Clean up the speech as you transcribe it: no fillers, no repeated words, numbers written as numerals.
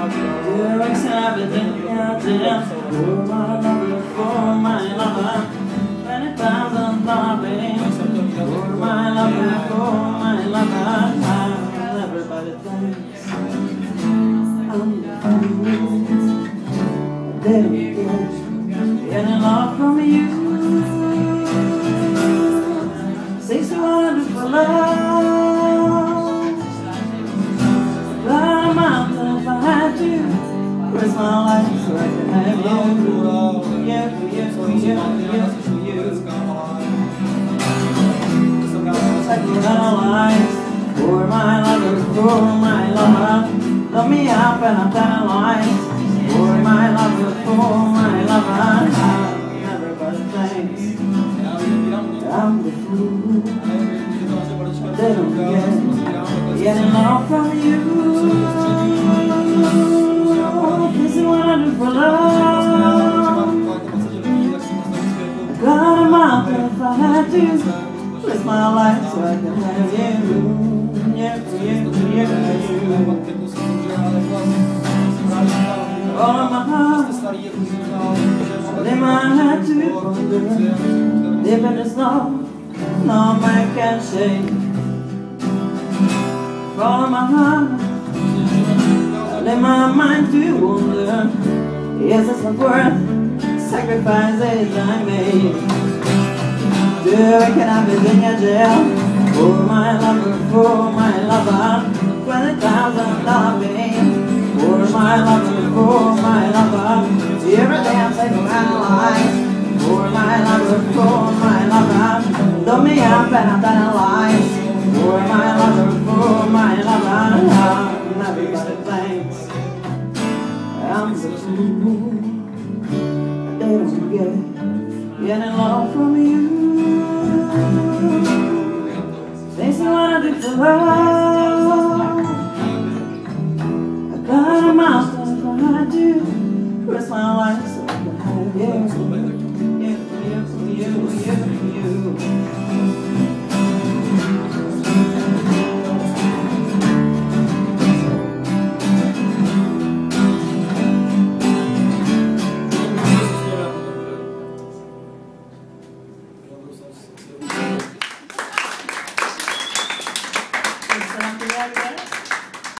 Lyrics and everything I did for my lover, for my lover. 20,000 things for my lover, for my lover. Everybody thinks I'm the fool. They don't get any love from you. Say so wonderful love. Climb a mountain if I had to. Risk my life so I can have you. Yeah, for you, for you, yeah, for you. Sacrifice for my lover, for my lover. Love me up and I'm paralyzed. For my lover, for my lover. Everybody thinks I'm the fool. They don't get any love from you. This is wonderful love. Climb a mountain if I had to. Risk my life so I can have you. Yeah, for you, for you, for you. All of my heart, they might have to wonder. Deep in the snow, no man can shake. All of my heart, they might mind to wonder. Yes, it's not worth sacrifices I made. Do I can have it in your jail? For my lover, for my lover. $20,000 bill. For my lover, for my lover. Every day I'm saving my life. For my lover, for my lover. Love me up and I'm paralyzed. For my lover, for my lover. Everybody thinks I'm the fool. They don't get any love from you. Things you wanna do for love.